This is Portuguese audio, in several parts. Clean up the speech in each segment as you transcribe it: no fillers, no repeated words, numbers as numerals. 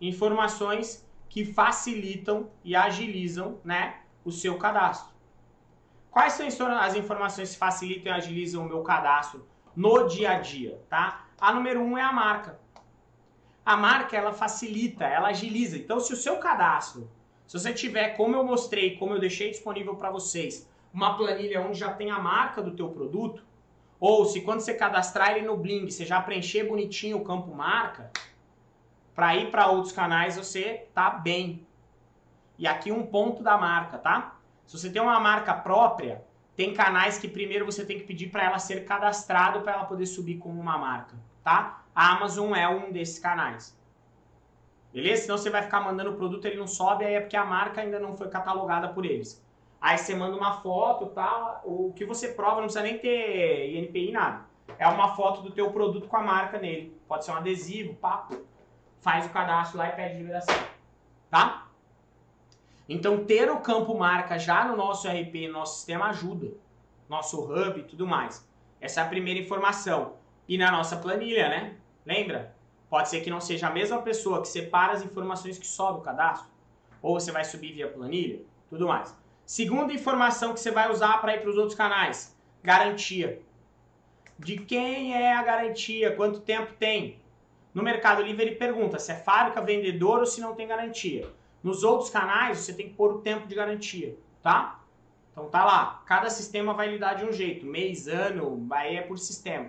informações que facilitam e agilizam, né, o seu cadastro. Quais são as informações que facilitam e agilizam o meu cadastro no dia a dia, tá? A número 1 é a marca. A marca, ela facilita, ela agiliza. Então, se o seu cadastro, se você tiver, como eu mostrei, como eu deixei disponível para vocês, uma planilha onde já tem a marca do teu produto, ou se quando você cadastrar ele no Bling, você já preencher bonitinho o campo marca, para ir para outros canais você tá bem. E aqui um ponto da marca, tá? Se você tem uma marca própria, tem canais que primeiro você tem que pedir para ela ser cadastrado para ela poder subir como uma marca, tá? A Amazon é um desses canais. Beleza? Senão você vai ficar mandando o produto, ele não sobe, aí é porque a marca ainda não foi catalogada por eles. Aí você manda uma foto, tal, o que você prova, não precisa nem ter INPI, nada. É uma foto do teu produto com a marca nele. Pode ser um adesivo, papo. Faz o cadastro lá e pede liberação, tá? Então, ter o campo marca já no nosso RP, no nosso sistema, ajuda. Nosso hub e tudo mais. Essa é a primeira informação. E na nossa planilha, né? Lembra? Pode ser que não seja a mesma pessoa que separa as informações que sobe o cadastro. Ou você vai subir via planilha, tudo mais. Segunda informação que você vai usar para ir para os outros canais. Garantia. De quem é a garantia? Quanto tempo tem? No Mercado Livre ele pergunta se é fábrica, vendedor ou se não tem garantia. Nos outros canais, você tem que pôr o tempo de garantia, tá? Então tá lá. Cada sistema vai lidar de um jeito. Mês, ano, aí é por sistema.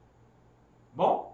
Bom?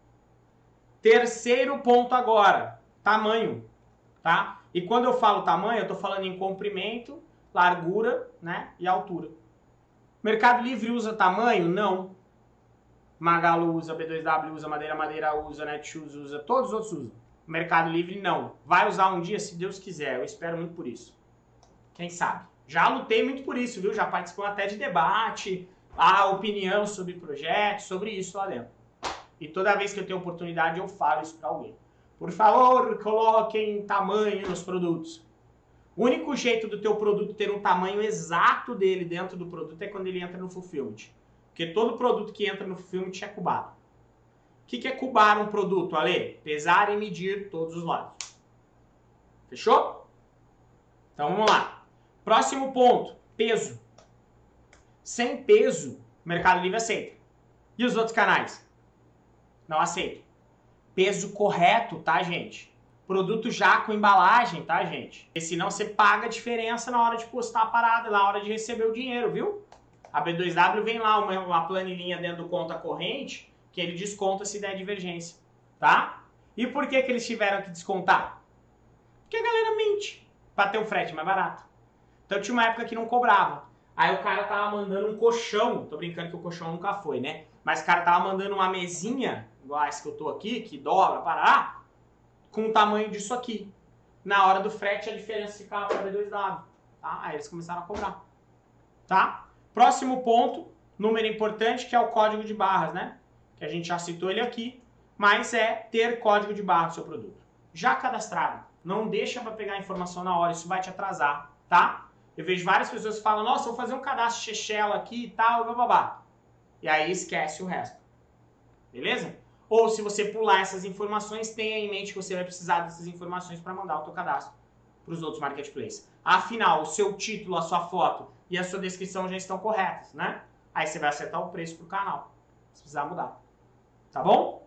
Terceiro ponto agora. Tamanho, tá? E quando eu falo tamanho, eu tô falando em comprimento, largura, né? E altura. Mercado Livre usa tamanho? Não. Magalu usa, B2W usa, Madeira usa, Netshoes usa, todos os outros usam. Mercado Livre não. Vai usar um dia, se Deus quiser. Eu espero muito por isso. Quem sabe? Já lutei muito por isso, viu? Já participou até de debate, a opinião sobre projetos, sobre isso lá dentro. E toda vez que eu tenho oportunidade, eu falo isso para alguém. Por favor, coloquem tamanho nos produtos. O único jeito do teu produto ter um tamanho exato dele dentro do produto é quando ele entra no Fulfillment. Porque todo produto que entra no Fulfillment é cubado. O que é cubar um produto, Ale? Pesar e medir todos os lados. Fechou? Então vamos lá. Próximo ponto, peso. Sem peso, o Mercado Livre aceita. E os outros canais? Não aceitam. Peso correto, tá, gente? Produto já com embalagem, tá, gente? Porque senão você paga a diferença na hora de postar a parada, na hora de receber o dinheiro, viu? A B2W vem lá uma planilhinha dentro do conta corrente que ele desconta se der divergência, tá? E por que eles tiveram que descontar? Porque a galera mente para ter o frete mais barato. Então tinha uma época que não cobrava. Aí o cara tava mandando um colchão, tô brincando que o colchão nunca foi, né? Mas o cara tava mandando uma mesinha, igual essa que eu tô aqui, que dobra, pará, com o tamanho disso aqui. Na hora do frete a diferença ficava para B2W, tá? Aí eles começaram a cobrar, tá? Próximo ponto, número importante, que é o código de barras, né? Que a gente já citou ele aqui, mas é ter código de barra no seu produto. Já cadastrado, não deixa para pegar a informação na hora, isso vai te atrasar, tá? Eu vejo várias pessoas que falam, nossa, vou fazer um cadastro Shechela aqui e tal, bababá. E aí esquece o resto, beleza? Ou se você pular essas informações, tenha em mente que você vai precisar dessas informações para mandar o teu cadastro para os outros marketplaces. Afinal, o seu título, a sua foto e a sua descrição já estão corretas, né? Aí você vai acertar o preço para o canal, se precisar mudar. Tá bom?